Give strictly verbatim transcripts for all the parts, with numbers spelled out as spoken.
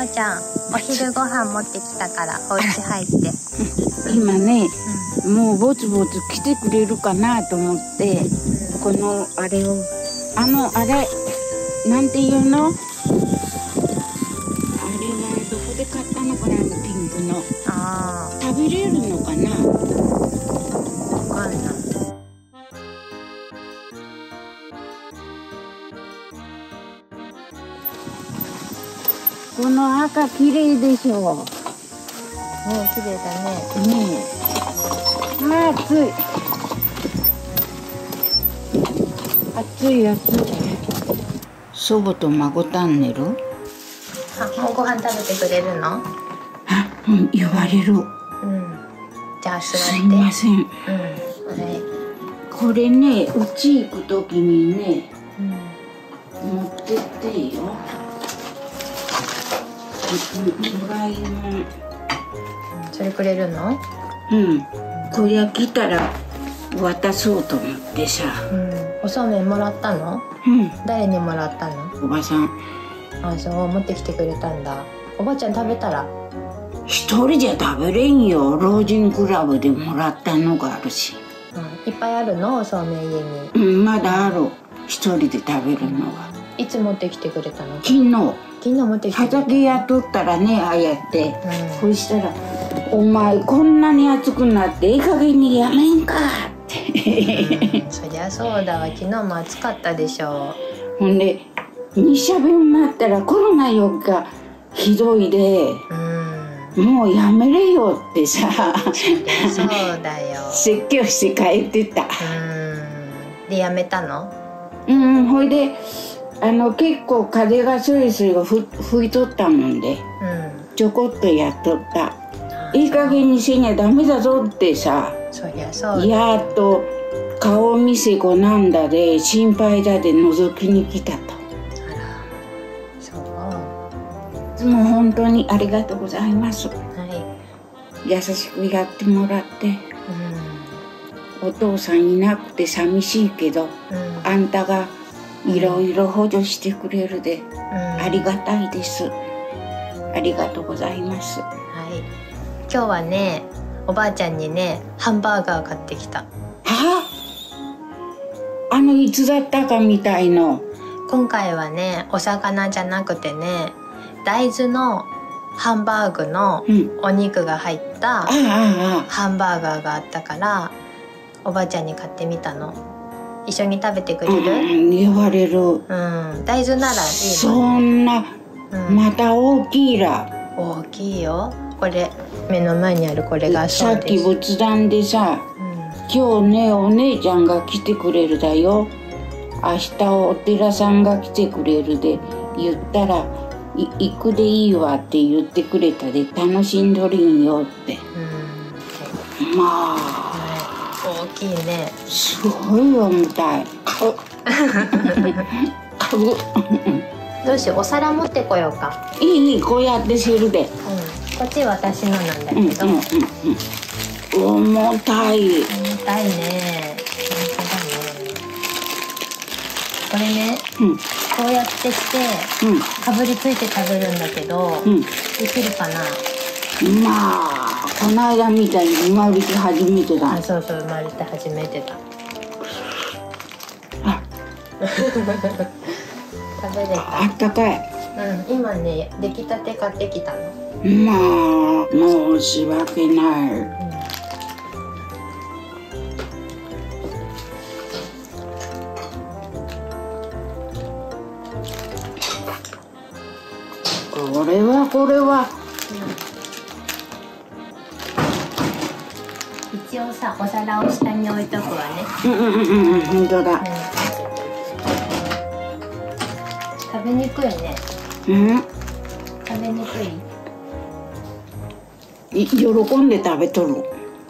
あちゃん、お昼ご飯持ってきたからお家入って。 今ね、うん、もうぼつぼつ来てくれるかなと思って、うん、このあれをあのあれなんていうの、あれはどこで買ったのかな、ピンクの。あー、食べれるのかな、 わかんない。 この赤綺麗でしょ。 ね、綺麗だね。 ねえ、あ、暑い。暑い暑い。祖母と孫チャンネル。 あ、もうご飯食べてくれるの？ あ、うん、言われる。うん。 じゃあ座って。 すいません。うん。はい。これね、うち行くときにね、うん、持ってってよ。もらいもん。 それくれるの？ うん。こりゃ来たら渡そうと思ってさ。うん。 おそうめんもらったの？うん。誰にもらったの？ おばさん。 あ、そう、持ってきてくれたんだ。おばあちゃん食べたら？ 一人じゃ食べれんよ。老人クラブでもらったのがあるし。 うん。いっぱいあるの？おそうめん家に。 うん、まだある。一人で食べるのは。 いつ持ってきてくれたの？ 昨日。 昨日持ってきてくれた。 畑やっとったらね、ああやって。うん、そしたら、お前こんなに暑くなっていい加減にやめんかって。 うん、そりゃそうだわ。昨日も暑かったでしょう。ほんで、日射病になったらコロナよっかひどいで、うん、もうやめれよってさ。 そうだよ。 説教して帰ってた。うん。 で、やめたの？ うん、ほいで、あの結構風がスリスリがふ吹いとったもんで、うん、ちょこっとやっとった。いい加減にせにゃダメだぞってさ。 そりゃそうだ。 やっと顔見せ子なんだで心配だで覗きに来たと。あら、そう。いつも本当にありがとうございます。はい。優しくやってもらって、うん、お父さんいなくて寂しいけど、うん、あんたがいろいろ補助してくれるで、うん、ありがたいです。ありがとうございます。はい。 今日はね、おばあちゃんにね、ハンバーガー買ってきた。 はあ、あのいつだったかみたいの。 今回はね、お魚じゃなくてね、大豆のハンバーグのお肉が入ったハンバーガーがあったから、おばあちゃんに買ってみたの。一緒に食べてくれる？ うん、言われる。うん、 大豆ならいいの。 そんな、うん、また大きいら。 大きいよ。これ目の前にあるこれがそうです。 さっき仏壇でさ、うん、今日ねお姉ちゃんが来てくれるだよ。明日お寺さんが来てくれるで言ったらい行くでいいわって言ってくれたで楽しんどるんよって。うん、まあ。 大きいね。 すごい重たい。かぶ。 どうしよう、お皿持ってこようか。 いいいい、こうやってするで。うん、 こっち私のなんだけど。うんうんうん、重たい。重たいね。本当だね。これね、うん、こうやってして、うん、かぶりついて食べるんだけど、うん、できるかな。 まあこの間みたいに生まれて初めてだ。 あ、そうそう、生まれて初めてだ。 あ食べれた。 あったかい。 うん、今ね出来たて買ってきたの。 まあ申し訳ない。うん、これはこれは。 一応さ、お皿を下に置いとくわね。 うんうんうんうん、本当だ。うん、 食べにくいね。 うん。 食べにくい。 い、喜んで食べとる。うん。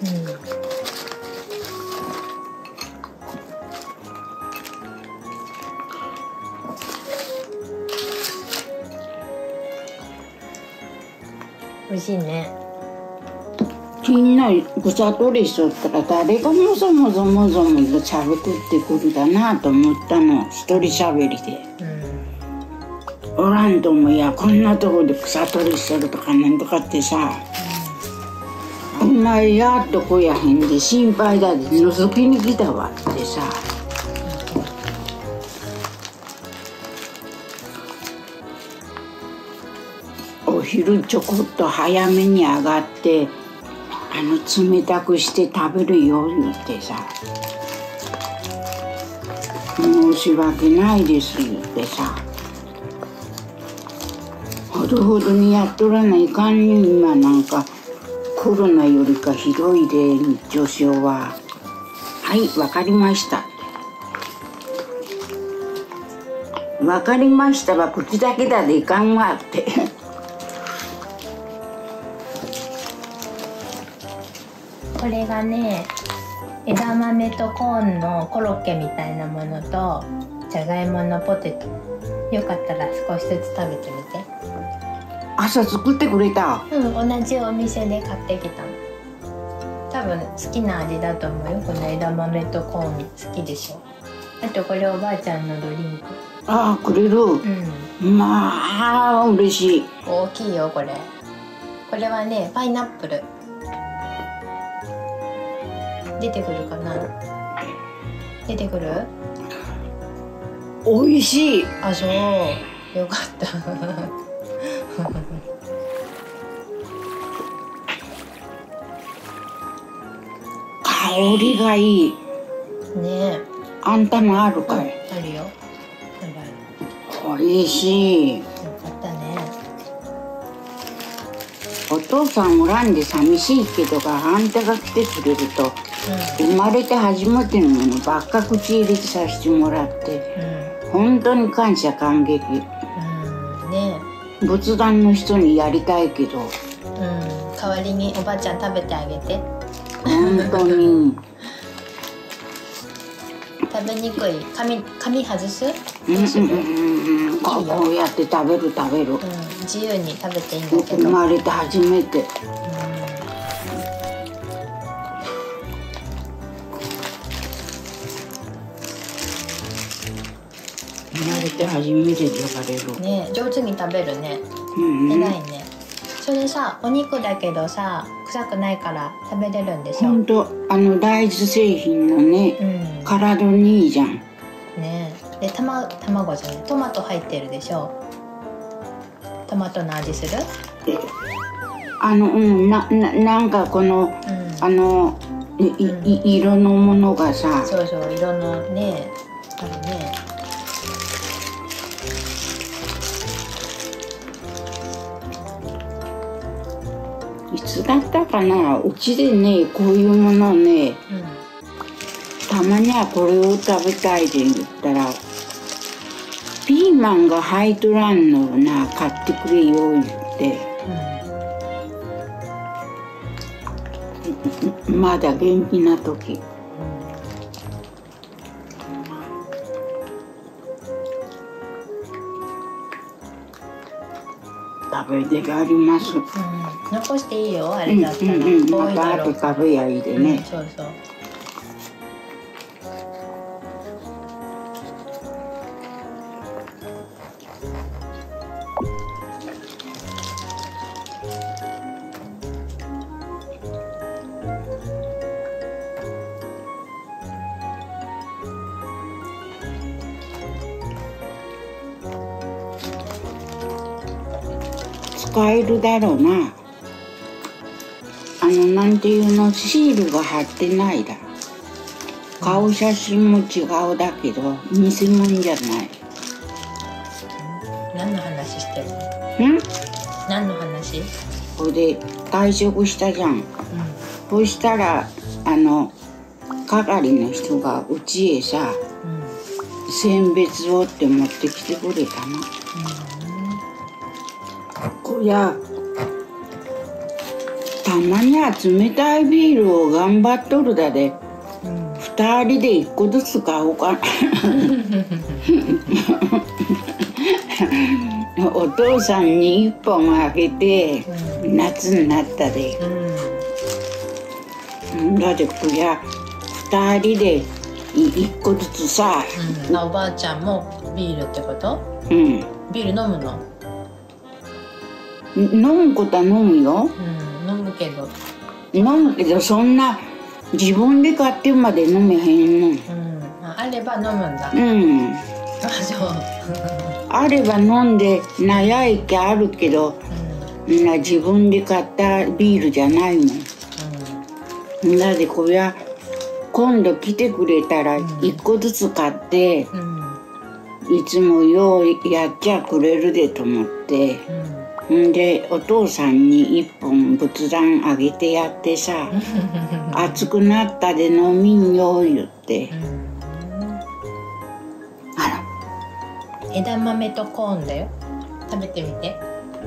美味しいね。 みんな草取りしとったら誰がもぞもぞもぞもぞしゃべくってくるだなと思ったの。一人しゃべりで、 おらんともいやこんなとこで草取りするとかなんとかってさ、お前やっとこやへんで心配だで覗きに来たわってさ。お昼ちょこっと早めに上がってあの冷たくして食べるよ言ってさ、申し訳ないです言ってさ、ほどほどにやっとらないかんに今なんかコロナよりかひどいで日朝症は。はいわかりましたわかりましたは口だけだでいかんわってこれがね枝豆とコーンのコロッケみたいなものとじゃがいものポテト、よかったら少しずつ食べてみて。 朝作ってくれた？ うん、同じお店で買ってきたの。多分好きな味だと思うよ。この枝豆とコーン好きでしょ。あとこれおばあちゃんのドリンク。 ああくれる、うん、まあ嬉しい。 大きいよこれ。これはねパイナップル出てくるかな。出てくる？ 美味しい。 あ、そうよかった香りがいいねえ。 あんたもあるかい？ あるよ。 美味しい。 よかったね。 お父さんおらんで寂しいけどがあんたが来てくれると、うん、生まれて初めてのものばっか口入れてさせてもらって、うん、本当に感謝感激、うんね、 仏壇の人にやりたいけど、うん、 代わりにおばあちゃん食べてあげて。 本当に食べにくい紙紙外す？ うんうんうんうん、こうやって食べる食べる、うん、 自由に食べていいんだけど。 生まれて初めて、うん、生まれて初めて呼ばれるね。上手に食べるね、うんうん、偉いね。それさお肉だけどさ臭くないから食べれるんでしょ。 本当あの大豆製品のね、うん、体にいいじゃんね。でたま卵じゃないトマト入ってるでしょ。トマトの味する？ あのうんなななんかこの、うん、あのい、うん、い色のものがさ、 そうそう色のねあるね。 いつだったかな、うちでねこういうものをね、うん、たまにはこれを食べたいで言ったらピーマンが入っとらんのな買ってくれよ言って、うん、まだ元気な時、食べてがあります、うん、 残していいよあれだったら、うんうんうん、 また後食べやいいでね、うん、 そうそう。 使えるだろうな。あのなんていうのシールが貼ってないだ。顔写真も違うだけど偽物じゃない。 何の話してるの？ん？ 何の話？ これで退職したじゃん、うん、そしたらあの係の人がうちへさ、うん、選別をって持ってきてくれたの、うん、こりゃたまには冷たいビールを頑張っとるだで、うん、二人で一個ずつ買おうかなお父さんに一本あげて、うん、夏になったで、うん、だってこりゃ二人でいっこずつさ、 うん、おばあちゃんもビールってこと？ うん。 ビール飲むの？ 飲むことは飲むよ。 うん、飲むけど。 飲むけどそんな自分で買ってまで飲めへんの。うん、 あ、あれば飲むんだ。 うん。 あ、そう。 あれば飲んで悩いきあるけど、うん、な自分で買ったビールじゃないもん。うん、だってこれは今度来てくれたらいっこずつ買って、うん、いつもようやっちゃくれるでと思って。うん、んでお父さんにいっぽん仏壇あげてやってさ熱くなったで飲みんよ言って、うん、あら枝豆とコーンだよ。食べてみて。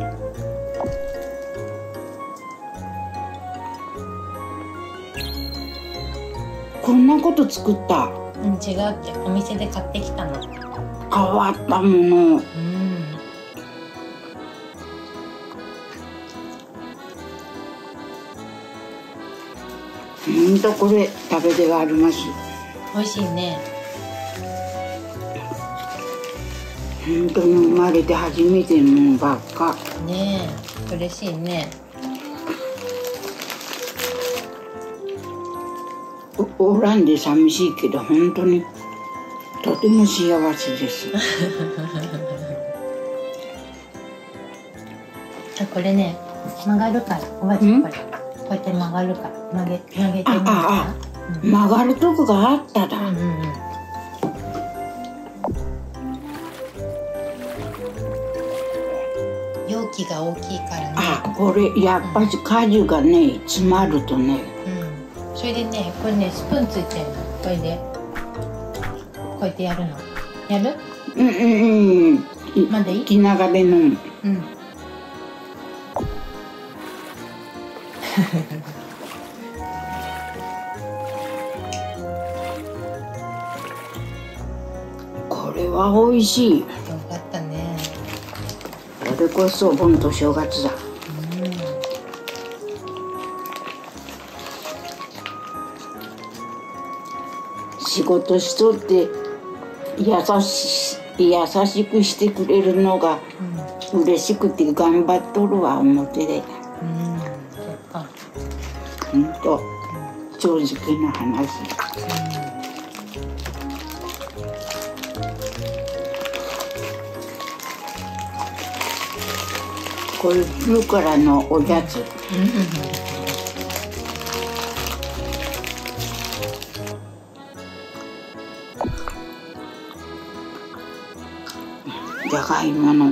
こんなこと作った？ うん、違うってお店で買ってきたの。 変わったもの。うんほんとこれ食べてがあります。 美味しいね。 本当に生まれて初めてのものばっか。 ねえ、嬉しいね。 お, おらんで寂しいけど本当にとても幸せです。 あ、これね曲がるからおばあちゃんこれ。こうやって曲がるから曲げ曲げてみたら、 ああ、うん、曲がるとこがあっただ、うんうんうん、 容器が大きいからね。 あ、これやっぱり果汁がね、うん、詰まるとね、 うん、それでねこれねスプーンついてるの。これでこうやってやるのやる？ うんうんうん。 まだいい？ 気長で飲む。うんこれは美味しい。よかったね。 これこそ盆と正月だ。うん、仕事しとって優し優しくしてくれるのが嬉しくて頑張っとるわ表で。うんほんと正直な話、うん、これ昼からのおやつ、じゃがいもの、うん、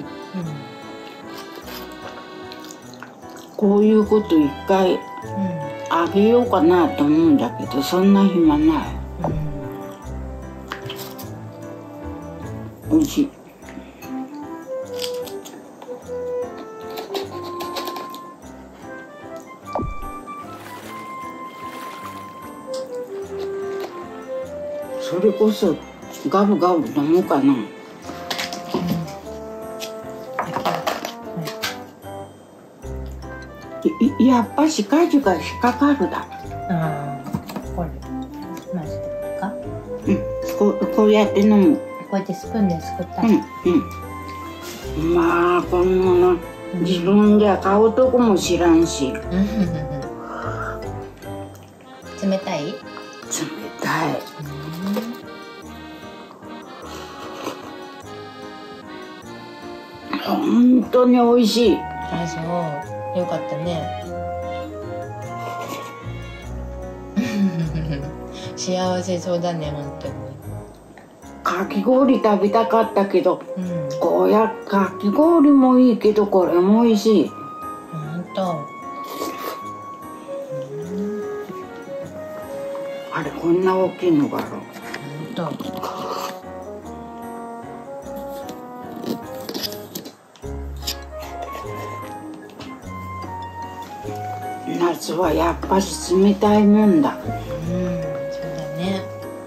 こういうこと一回あげようかなと思うんだけどそんな暇ない、うん、おいしい。それこそガブガブ飲もうかな。やっぱし果汁が引っかかるだ。 ああ、これマジでか。 うん、こうこうやって飲む。 こうやってスプーンですくったら。うんうん。まあこんなの、うん、自分では買うとこも知らんし。 冷たい？冷たい。本当に美味しい。 あ、そう。よかったね。幸せそうだね本当に。 かき氷食べたかったけど、うん、こうやかき氷もいいけどこれも美味しい。 本当。 うん、あれこんな大きいのがある。 本当。 夏はやっぱし冷たいもんだ。うん、そうだね。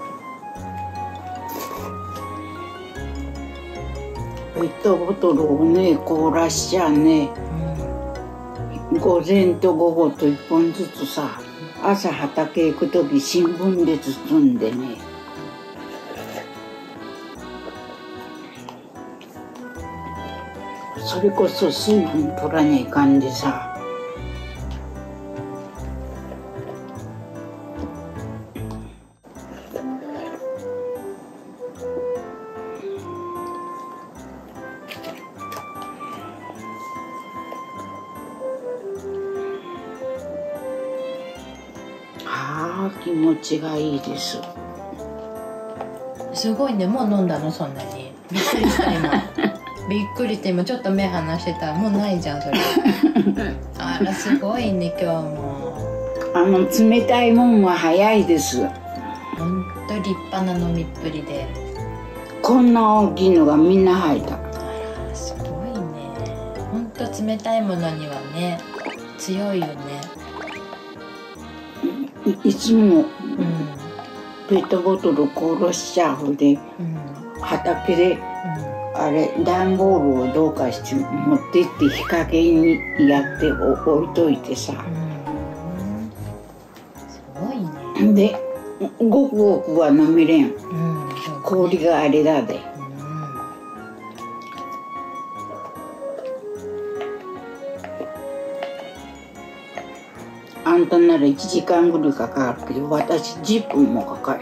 ペットボトルをね凍らしちゃね、うん、午前と午後といっぽんずつさ、朝畑行く時新聞で包んでね、 それこそ水分取らないかんでさ。ああ、気持ちがいいです。 すごいね、もう飲んだのそんなに。びっくりした今。びっくりして今ちょっと目離してたらもうないじゃんそれ。あらすごいね今日も。 あの冷たいもんは早いです。 ほんと立派な飲みっぷりで。 こんな大きいのがみんな入った。 あらすごいね。ほんと冷たいものにはね強いよね。 い, いつも、うん、ペットボトル殺しちゃうで、うん、畑で、うん、あれ段ボールをどうかして持ってって日陰にやって置いといてさ、 うん、すごいね。 でごくごくは飲めれん、うん、氷があれだで、うん、あんたならいちじかんぐらいかかるけど私じゅっぷんもかかる。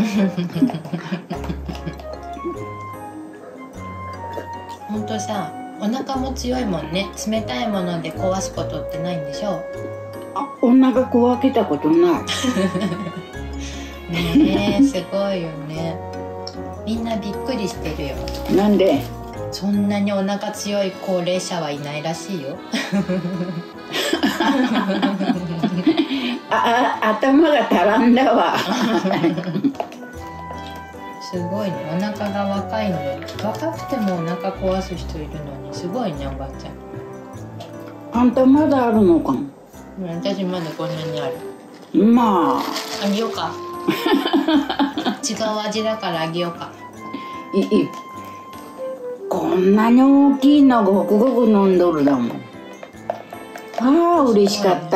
ほんとさ、お腹も強いもんね。冷たいもので壊すことってないんでしょう。 あ、お腹壊けたことない。 ねえ、すごいよね。みんなびっくりしてるよ。 なんで？ そんなにお腹強い高齢者はいないらしいよ。 ああ、頭が足らんだわ。 すごいね、お腹が若いので、若くてもお腹壊す人いるのにすごいね、おばちゃん。あんたまだあるのかも。 うん、私まだこんなにある。 まああげようか。違う味だからあげようか。 いい、こんなに大きいのごくごく飲んどるだもん。ああ嬉しかった。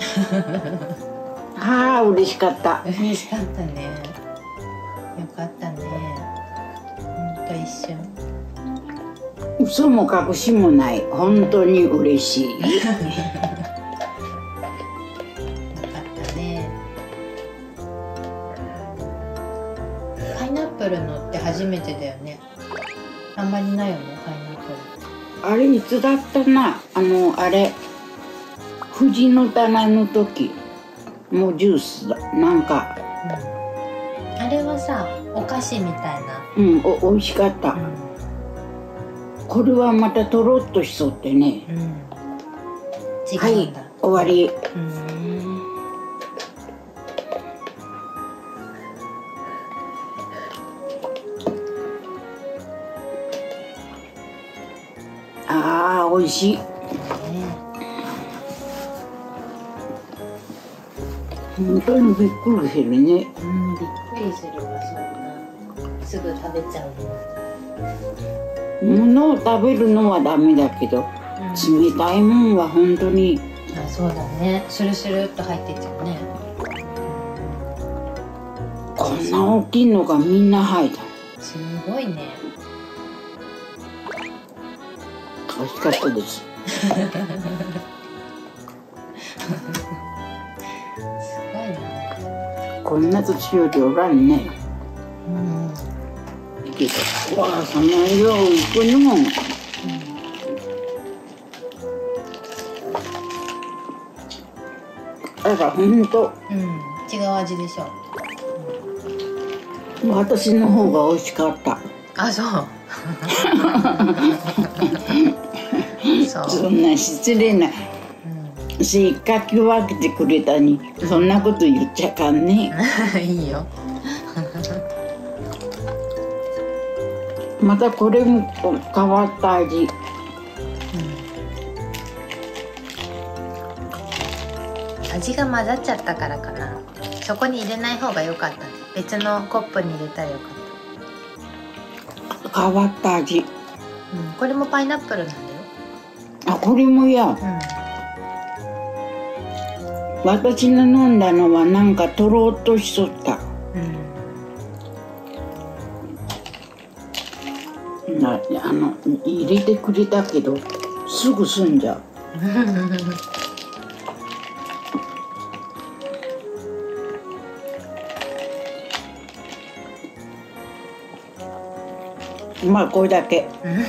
ああ嬉しかった。 嬉しかったね。よかったね。ほんと一瞬。 嘘も隠しもない。本当に嬉しい。よかったね。パイナップルのって初めてだよね。あんまりないよね、パイナップル。あれいつだったな。あのあれ藤の棚の時もうジュースだなんか、 うん、あれはさお菓子みたいな。 うんお美味しかった、うん、これはまたとろっとしそうってね、うん、 違うんだ。 はい終わり。 うんあー美味しい、ね、本当にびっくりするね。うん、 びっくりするわ、そんなすぐ食べちゃうの。物を食べるのはダメだけど、うん、冷たいもんは本当に。 あ、そうだね。スルスルっと入ってっちゃうね。 こんな大きいのがみんな入った。 すごいね。 美味しかったです。 すごいな。 こんな年寄りおらんね。うん。いけた。わあ、その色をいくの。うん。あら、ほんと。 うん、違う味でしょ。 うん、私の方が美味しかった。 あ、そう。そう。 そんな失礼な。うん、せっかく分けてくれたに、そんなこと言っちゃかんね。 いいよ。 またこれも変わった味。うん、 味が混ざっちゃったからかな。そこに入れない方が良かった。別のコップに入れたらよかった。変わった味。うん、 これもパイナップルなんだよ。 あ、これもや。うん、私の飲んだのはなんかとろっとしとった。 なあの入れてくれたけどすぐ済んじゃう。まあこれだけ。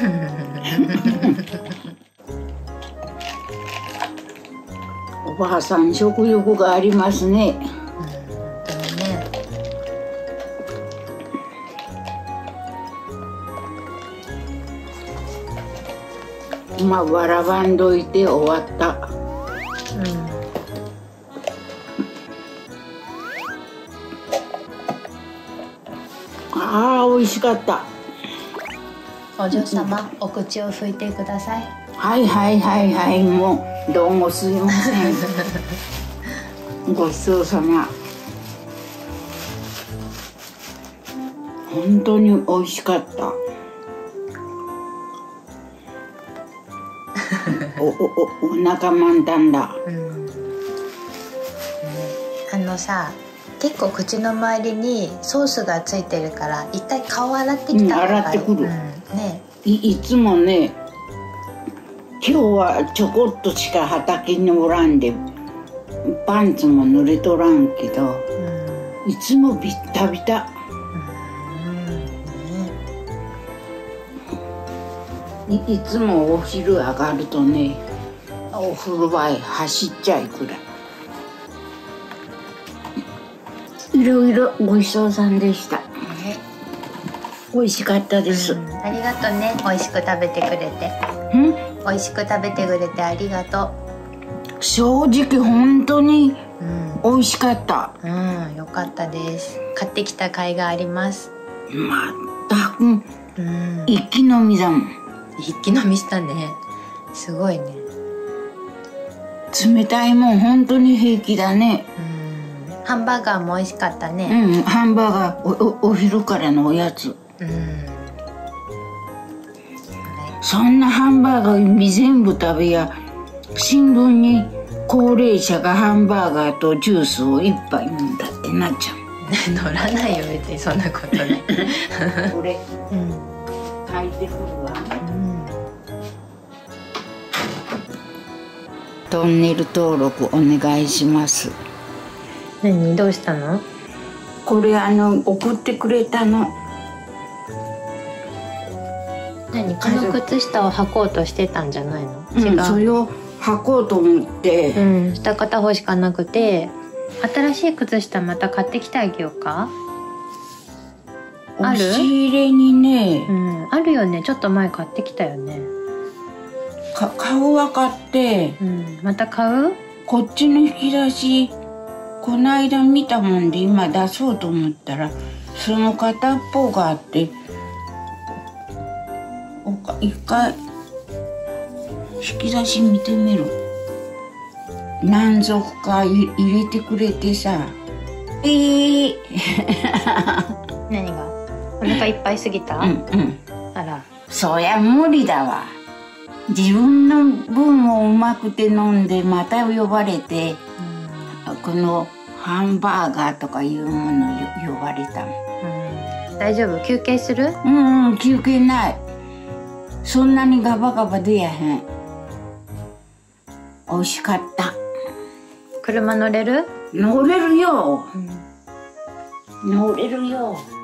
おばあさん食欲がありますね。まあ笑わんどいて終わった。うん、ああ美味しかった。 お嬢様、お口を拭いてください。 はいはいはいはい、もうどうもすいません。ごちそうさま。本当に美味しかった。おおおお腹満タンだ。うん、 あのさ、結構口の周りにソースがついてるから一回顔洗ってきた方がいい。 うん、洗ってくる。うん、 ね、 い, いつもね、今日はちょこっとしか畑におらんでパンツも濡れとらんけど、うん、いつもビッタビタ。い, いつもお昼上がるとね、お風呂場へ走っちゃいくらい。いろいろごちそうさんでした。ね、美味しかったです、うん。 ありがとうね、美味しく食べてくれて。ん？美味しく食べてくれてありがとう。正直本当に美味しかった。 うん、うん、よかったです。買ってきた甲斐があります。 まったく、うん、一気飲みだもん。 一気飲みしたね。すごいね。 冷たいもん本当に平気だね。 うん、ハンバーガーも美味しかったね。 うん、ハンバーガー お, お, お昼からのおやつ。うん、そんなハンバーガー全部食べや、新聞に高齢者がハンバーガーとジュースを一杯飲んだってなっちゃう。 乗らないよ別にそんなことない。 これ、うん、書いてくるわ。トンネル登録お願いします。 何、どうしたの？ これあの送ってくれたの。 何、この靴下を履こうとしてたんじゃないの？ うん、違う。それを履こうと思って。 うん、下片方しかなくて、新しい靴下また買ってきてあげようか。ある？ 押し入れにね、 うん、あるよね。ちょっと前買ってきたよね。 か顔は買って、 うん、また買う？ こっちの引き出しこの間見たもんで今出そうと思ったらその片っぽがあって、おか一回引き出し見てみる。何足か入れてくれてさ。えー、 何が？お腹いっぱいすぎた？うんうん。あら。 そりゃ無理だわ。自分の分をうまくて飲んでまた呼ばれて、うん、このハンバーガーとかいうもの呼ばれた。 うん、大丈夫？休憩する？ うん、うん、休憩ない。そんなにガバガバ出やへん。美味しかった。 車乗れる？ 乗れるよ、うん、乗れるよ。